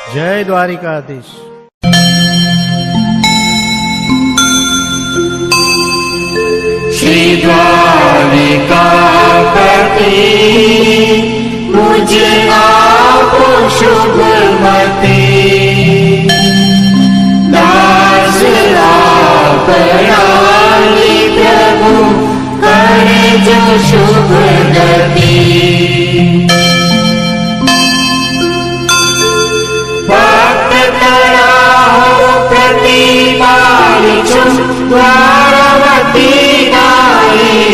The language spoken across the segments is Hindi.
जय द्वारिकाधीश। श्री द्वारिकापति मुझे आप शुभमति, दास आपरानी प्रभु करे जो शुभ गति। भक्त तराहो प्रतिपालिछु द्वारवती नारी,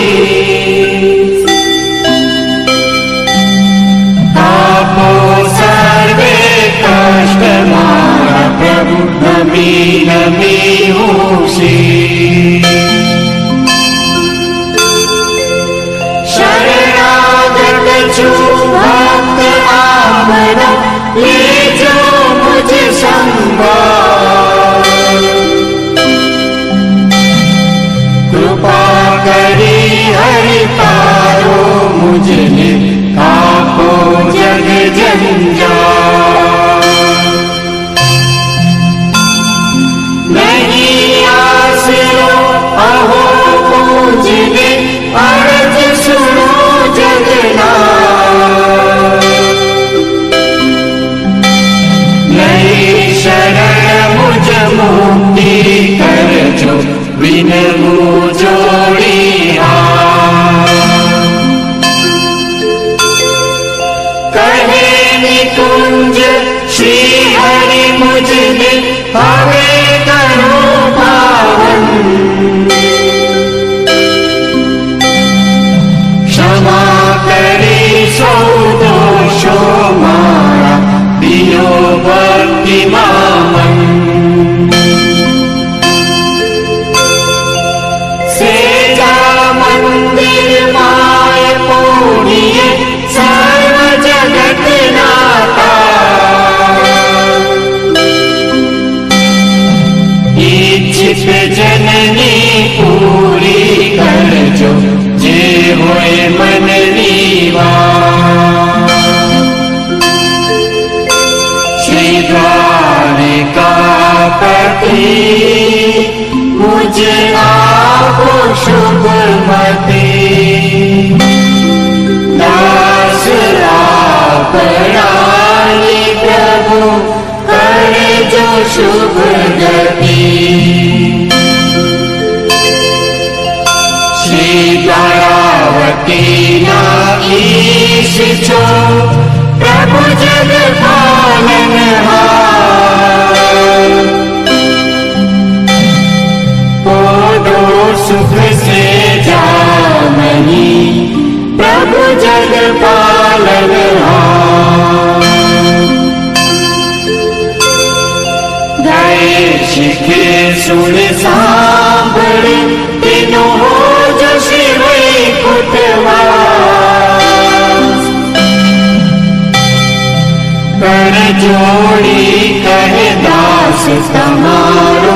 आपो सर्वे कष्ट मारा प्रभु नमी नमी होसी। शरणागत छु भक्त आपना, ले जो मुझे संभाल। कृपा करी हरि तारो मुझे, आपो जग जंजाल। नहीं आसरो अहो मुझे, अर्ज सुनो जगन्नाथ। नहीं शरण मुझ मुक्ति कर जो, बिन जोड़ी कहे निकुंज श्री हरि मुझे, हवे करो पावन। क्षमा करी सौ दोषो मारा, दियो भक्ति मामन। मंदिर माय पूर्णिये सर्व जगत नाता। इच्छित जननी पूरी कर जो, जे होए मन नीवा। श्री द्वारिकापति मुझे आपो शुभमति, दास आपरानी प्रभु करे जो शुभ गति। श्री द्वारावती नाईश छो प्रभु जग पालनहार। पोदो सुख से जामनी प्रभु जग पालनहार। गए शिखे सुन सांभळे, तीनों हो जो शिव कुटवास। कर जोड़ी कहे दास तमारो